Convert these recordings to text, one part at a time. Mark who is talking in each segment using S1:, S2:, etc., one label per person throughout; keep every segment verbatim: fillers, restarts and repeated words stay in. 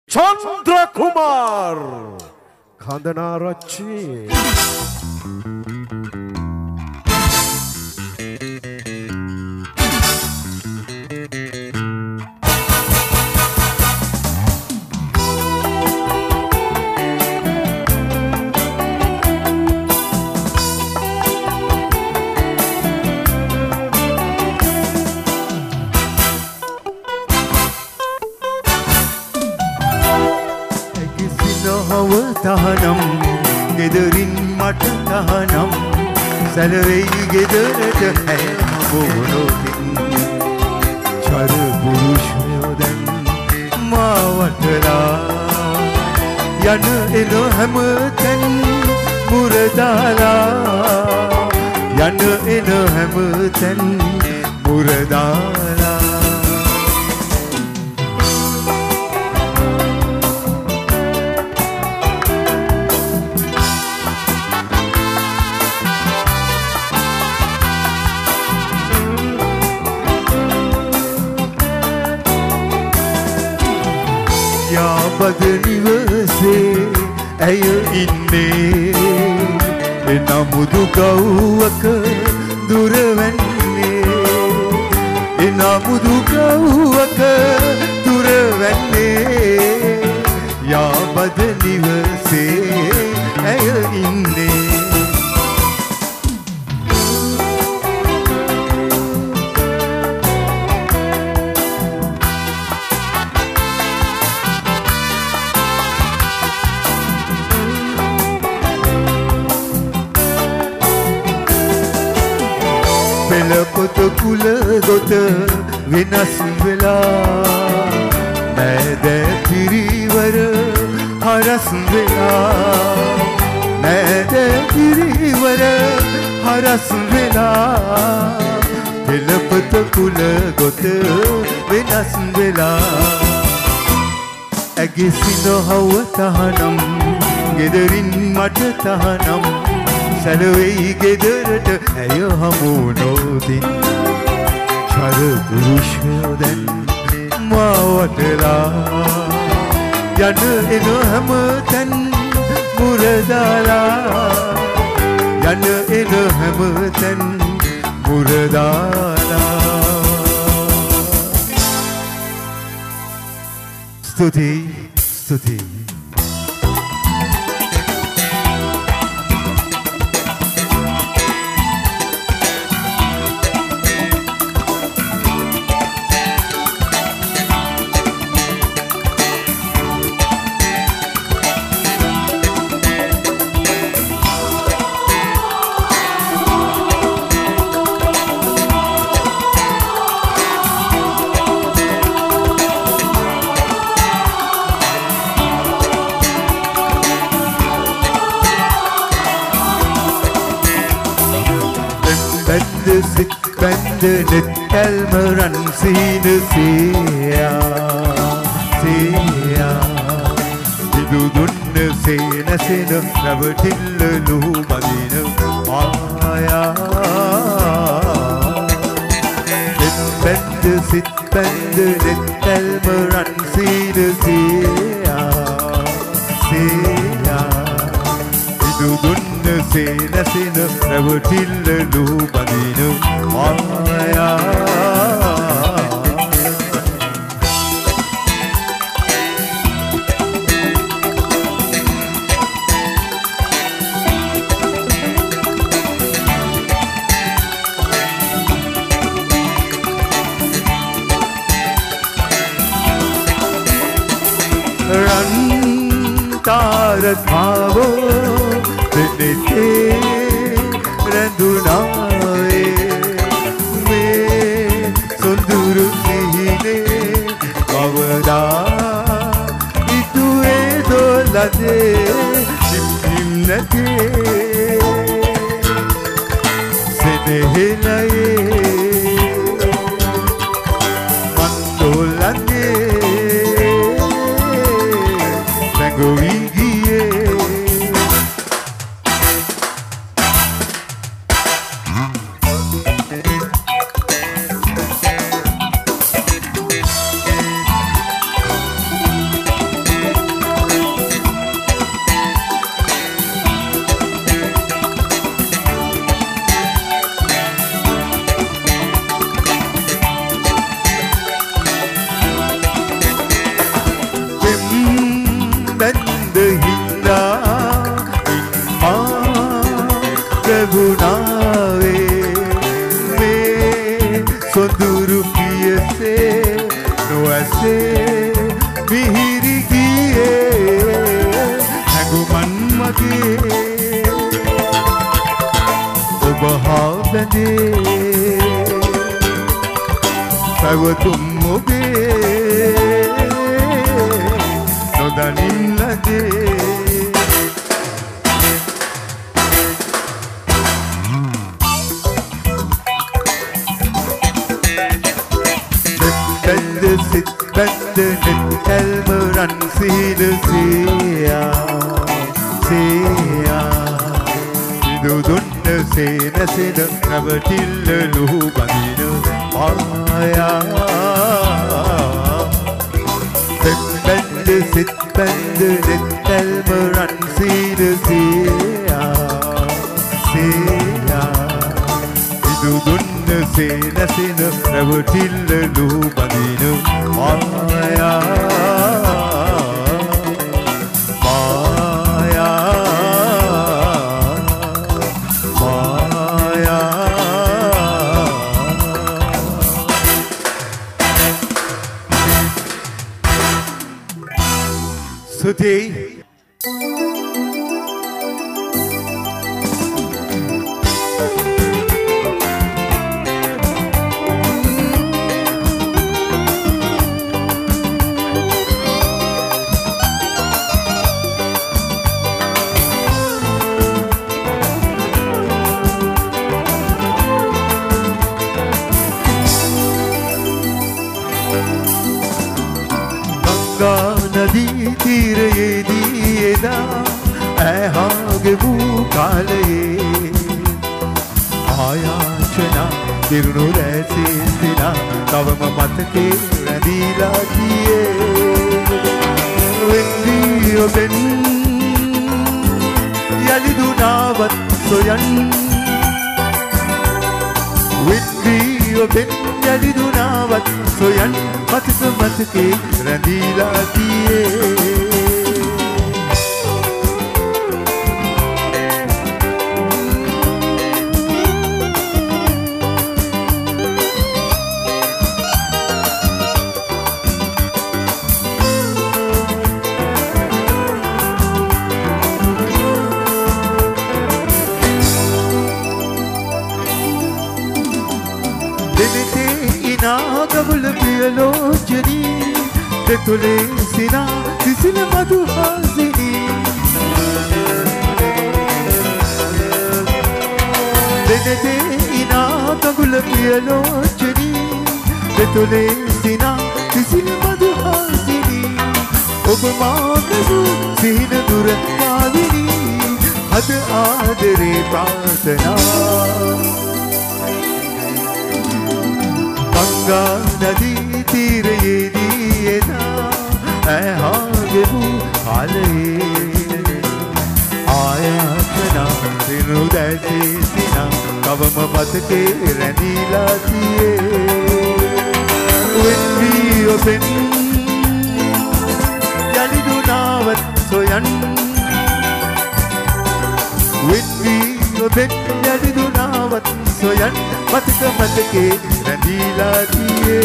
S1: Chandra Kumar Khandanarachi.
S2: Tahanam, gederin mata tahanam, salvei gederete hai bonotin, char purushodan mawatla, yan elo hamten muradala, yan elo hamten muradala. Badnivase aya inne enamudu gawwaka durawanne enamudu gawwaka durawanne ya badnivase aya inne Pelapot kula gota venas vela Nade pirivara haras vela Nade pirivara haras vela Pelapot kula gota venas vela Agisino hawa tahanam gederin mata tahanam Salvei gederete ayo hamunodin char purushodan mawatla yan eno hamten muradala yan eno hamten muradala Stuti stuti Sit bende nettel meran sine seya seya Didu dunne sene sene ravatille lu madina aya Sit bende sit bende nettel meran sine seya seya Didu dunne sene sene ravatille lu madina aya Ran tarat bhavo dinete randunae Sunduru sihine kavada itu edo lade nimnate senehelaye mandolane sangovigiye ගියේ හැඟුමන් මගේ ඔබ හා බැඳේ පැවතුම් ඔබේ නොදනින් ලදේ Sit bende net elmeran sile sia sia du dunne sene sene nabatil lu badina maya sit bende sit bende net elmeran sile sia sia du dunne sene sene nabatil lu badina Maya, Maya, Maya. Suti. नदी तीरेदी एदा ऐहागे वो काले आयाचना तिरुनु रैसे सिना तवम मत के रदीला किए विंदियो Ben यलिदुनावत सोयन विंदियो Ben यलिदुनावत सोयन मत मत के रंदीला दिए कबुल पियलोचनी तेतुले सिना सिसिल मधु हासिनी देने इना कबुल पियलोचनी तेतुले सिना सिसिल मधु हासिनी उपमा कबू सीन दुर काविनी हद आदरे प्रार्थना गंगा नदी तीर ये दिए ना ऐहागे वो काले आया चना दिनु दैसे सिना कवम मत के रनीला दिए विंदी ओपन यानी दुनावत सोयन विंदी ओपन यानी दुनावत सोयन मत के मत के रनीला दिए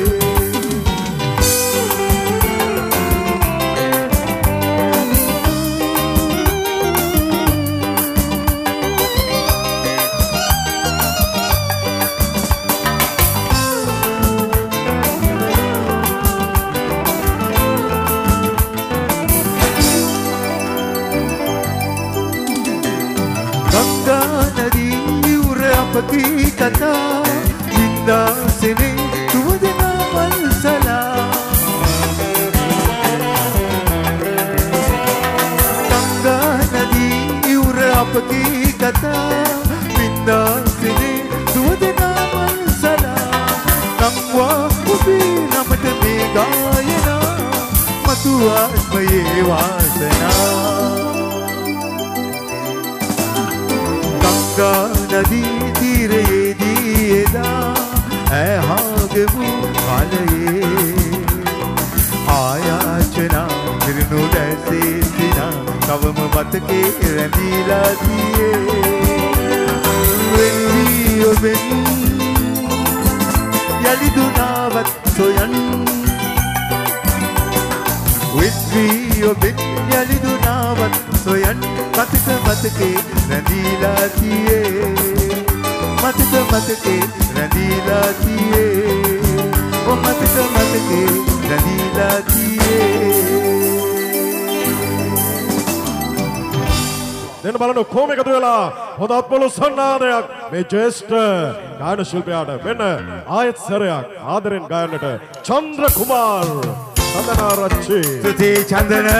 S2: गंगा नदी उर आपकी कथा जिंदा सिने तुझना मलसला गंगा नदी उर आपकी कथा जिंदा सिने तुझना मलसला नमवा उबी नमत में गायना मतु आत्मये वासना गंगा नदी तीरे दिएदा ऐहागे वो काले आयाचना तिरुनु दैसे सिना कवम मत के रनीला दिए विंदियो बेन यलिदुनावत सोयन විශ්වී ඔබෙන් යලිදුනාවත් සොයන් මතක මතකේ රැඳීලා තියේ මතක මතකේ රැඳීලා තියේ ඔ මතක මතකේ රැඳීලා තියේ
S1: දැන් බලන්න කොහොම එකතු වෙලා හොඳත් පොළු සන්නාදයක් මේ ජේෂ්ඨ ගායන ශිල්පියාට වෙන ආයත් සරයක් ආදරෙන් ගායනට චන්ද්‍ර කුමාර් සඳනාරච්චි
S2: ස්තුති චන්දන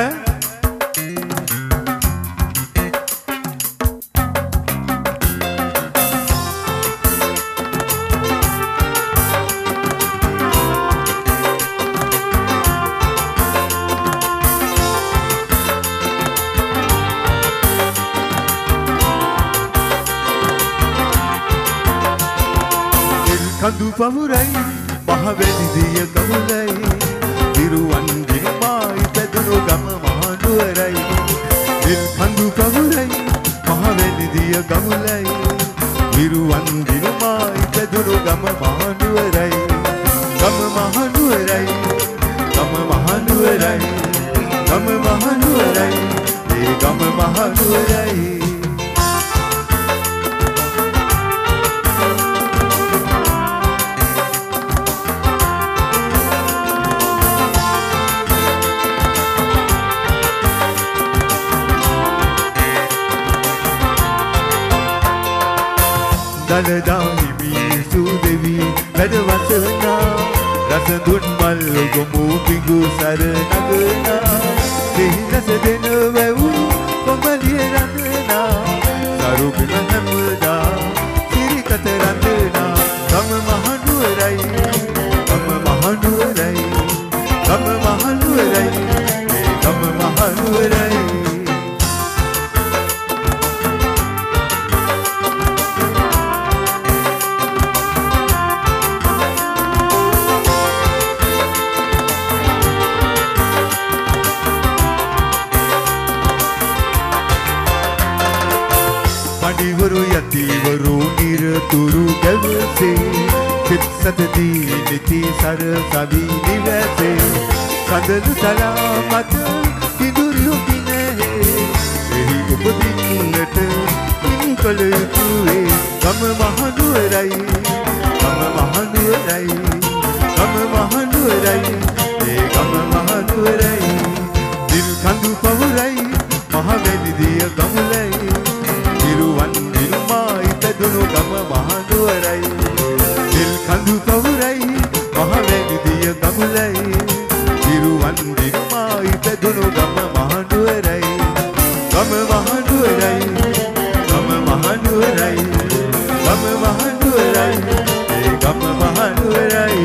S2: කඳු පවුරයි මහවැලි දිය ගමුලයි දිරුවන් ගිනමායි පැදුණු ගම මහනුවරයි දිල් කඳු පවුරයි මහවැලි දිය ගමුලයි දිරුවන් ගිනමායි පැදුණු ගම මහනුවරයි ගම මහනුවරයි ගම මහනුවරයි ගම මහනුවරයි ඒ ගම මහනුවරයි දලදාහි මිනිසු දෙවි වැඩවසනා රස දුන් මල් ගොමු පිඟු සර නගනා දෙහි රස දෙන වැවු කොමලිය රඳනා සරු බිම හැමදා සිරිකත රඳනා ගම මහනුවරයි ගම මහනුවරයි ගම මහනුවරයි මේ ගම මහනුවරයි පඩිවරු යතිවරු නිරතුරු ගැවසේ සිත් සතදී නිති සර සවි නිවැසේ සඳලු සලාමත කිඳුරියු පිනහේ එහි උපදින්නට ඉන්කල යුතුවේ ගම මහනුවරයි ගම මහනුවරයි ගම මහනුවරයි ඒ ගම මහනුවරයි දිල් කඳු පවුරයි මහවැලි දිය ගමුලයි දිරුවන් දිනුමායි පැදුණු ගම මහනුවරයි දිල් කඳු පවුරයි මහවැලි දිය ගමුලයි දිරුවන් දිනුමායි පැදුණු ගම මහනුවරයි ගම මහනුවරයි ගම මහනුවරයි ගම මහනුවරයි ඒ ගම මහනුවරයි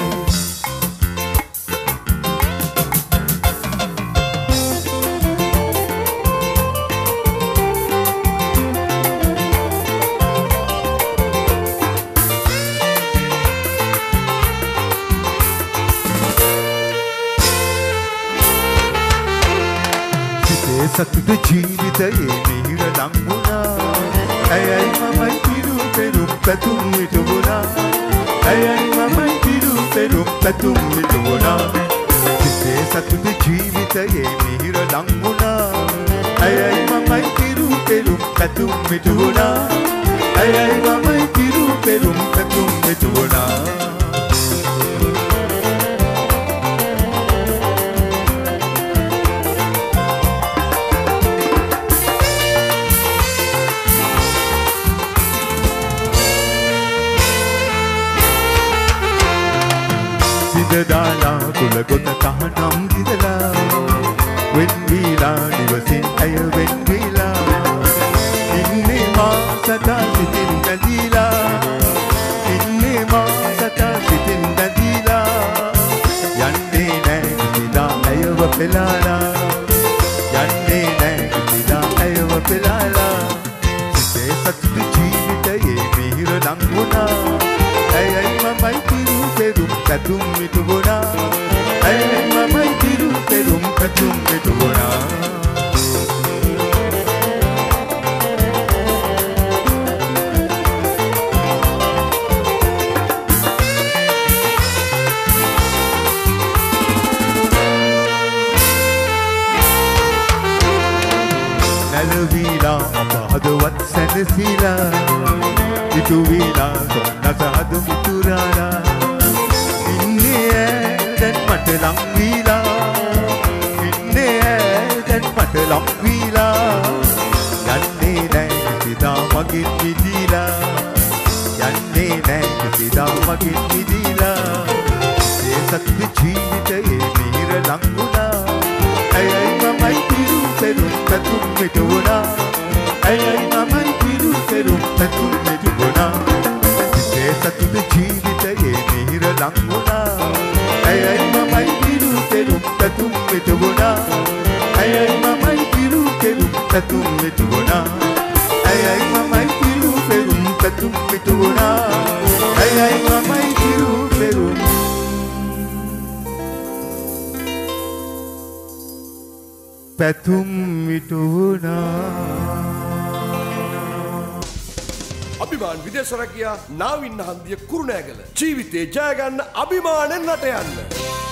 S2: සතුට ජීවිතයේ මිහිර ලංවුණා ඇයයි මමයි පිරු පෙරුම් පැතුම් මිටුණා ඇයයි මමයි පිරු පෙරුම් පැතුම් මිටුණා සිතේ සතුට ජීවිතයේ මිහිර ලංවුණා ඇයයි මමයි පිරු පෙරුම් පැතුම් මිටුණා ඇයයි මමයි පිරු පෙරුම් පැතුම් මිටුණා දාලා කුල ගොත තහනම් දිදලා වෙන් වීලා නිවසින් ඇය වෙන් වීලා ඉන්නේ මා සදා සිතින් බැඳීලා ඉන්නේ මා සදා සිතින් බැඳීලා යන්නේ නෑ කිසිදා ඇයව පෙලාලා යන්නේ නෑ කිසිදා ඇයව පෙලාලා සිතේ සතුට ජීවිතයේ මිහිර ලංවුණා ඇයයි මමයි පිරු පෙරුම් පැතුම් මිටුණා ඇයයි මමයි පිරු පෙරුම් පැතුම් මිටුණා ඇලවිලා අප හදවත් සැනසීලා ඉතුවිලා සොන්නස හද මිතුරාලා ඉන්නේ ඈ දැන් මට ලං වීලා ඉන්නේ ඈ දැන් මට ලං වීලා යන්නේ නෑ කිසිදා මගෙන් මිදීලා යන්නේ නෑ කිසිදා මගෙන් මිදීලා ඒ සත්‍ය ජීවිතයේ මිහිර ලං වුණා ඇයයි මමයි පිරු පෙරුම් පැතුම් මිටුණා ඇයයි මමයි පිරු පෙරුම් පැතුම් මිටුණා ඒ සත්‍ය ජීවිතයේ මිහිර ලං වුණා ඇයයි මමයි පිරු පෙරුම් පැතුම් මිටුණා ඇයයි මමයි පිරු පෙරුම් පැතුම් මිටුණා ඇයයි මමයි පිරු පෙරුම් පැතුම් මිටුණා ඇයයි මමයි පිරු පෙරුම් පැතුම් මිටුණා
S3: අභිමාන් විදේශ රැකියා නාවින්න හන්දිය කුරුණෑගල ජීවිතේ ජය ගන්න අභිමානෙන් රට යන්න